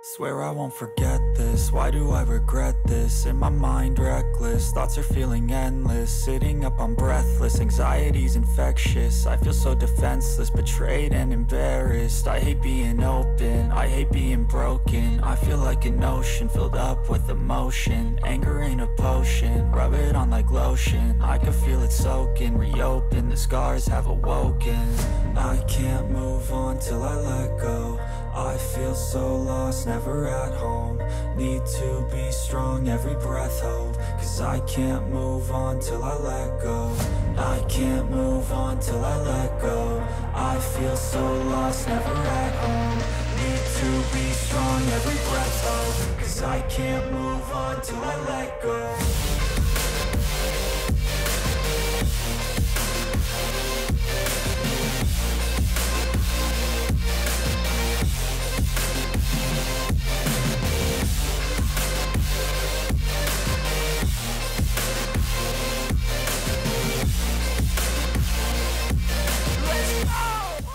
Swear I won't forget this, why do I regret this? In my mind reckless, thoughts are feeling endless. Sitting up I'm breathless, anxiety's infectious. I feel so defenseless, betrayed and embarrassed. I hate being open, I hate being broken. I feel like an ocean filled up with emotion. Anger ain't a potion, rub it on like lotion. I can feel it soaking, reopen, the scars have awoken. I can't move on till I let go. I feel so lost, never at home. Need to be strong, every breath hold. Cause I can't move on till I let go. I can't move on till I let go. I feel so lost, never at home. Need to be strong, every breath hold. Cause I can't move on till I let go.